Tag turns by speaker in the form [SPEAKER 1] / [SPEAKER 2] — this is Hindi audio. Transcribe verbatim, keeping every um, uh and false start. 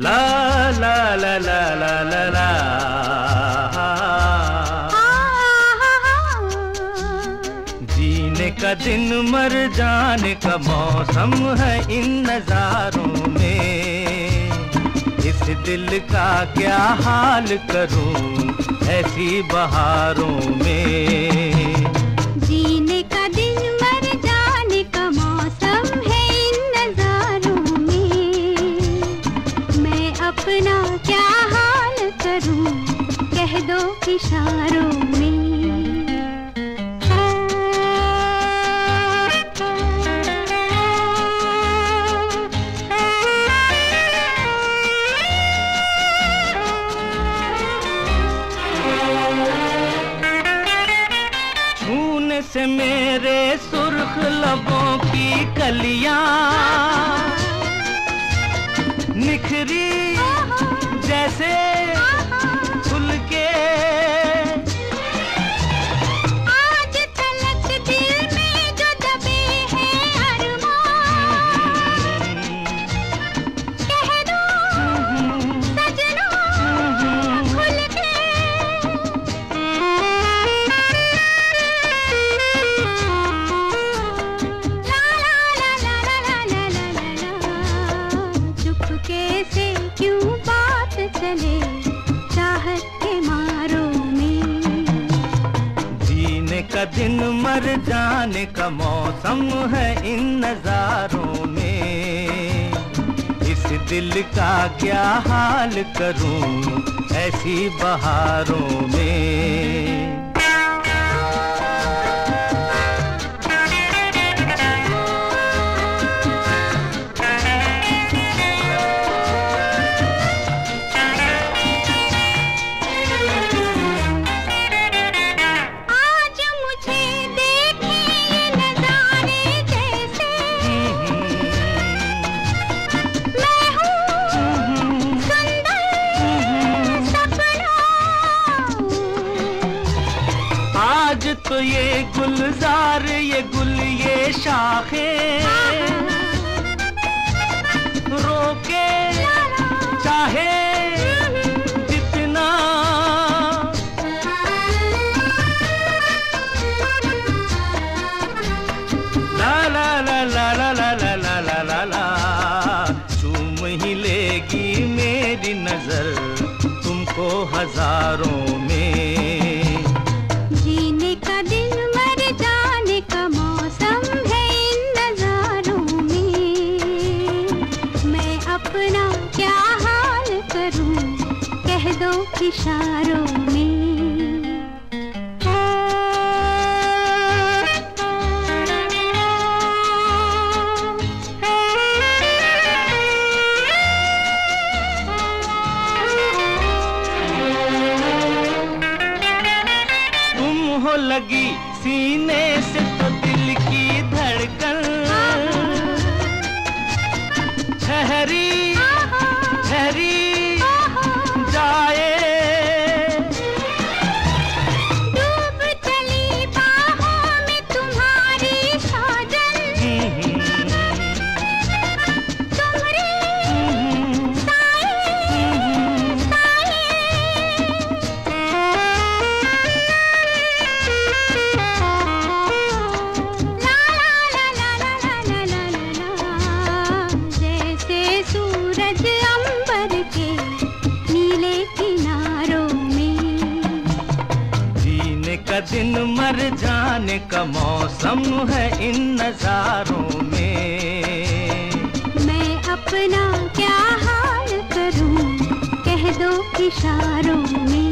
[SPEAKER 1] ला ला ला ला ला ला ला। जीने का दिन मर जाने का मौसम है इन नजारों में, इस दिल का क्या हाल करूं ऐसी बहारों में।
[SPEAKER 2] जीने का दिन मर जाने का मौसम है इन नजारों में, मैं अपना क्या हाल करूं कह दो इशारों में।
[SPEAKER 1] से मेरे सुर्ख लबों की कलियां निखरी जैसे फूल के,
[SPEAKER 2] आज तलक दिल में जो दबे हैं अरमान, कह दो सजनों खुल के। चले चाहत के मारों में,
[SPEAKER 1] जीने का दिन मर जाने का मौसम है इन नजारों में, इस दिल का क्या हाल करूं ऐसी बहारों में। तो ये गुलजार ये गुल ये शाखे रोके चाहे जितना, ला ला ला ला ला ला ला ला ला ला ला, चूम ही लेगी मेरी नजर तुमको हजारों में।
[SPEAKER 2] अपना क्या हाल करूं कह दो इशारों में।
[SPEAKER 1] तुम हो लगी सीने से तो दिल की धड़कन ठहरी ठहरी जाए,
[SPEAKER 2] डूब चली बाहों में तुम्हारी साजन, तुम्हारे साए साए। ला ला ला ला ला ला ला ला, जैसे सूरज अंबर के नीले किनारों में,
[SPEAKER 1] जीने का दिन मर जाने का मौसम है इन नजारों में,
[SPEAKER 2] मैं अपना क्या हाल करूं कह दो इशारों में।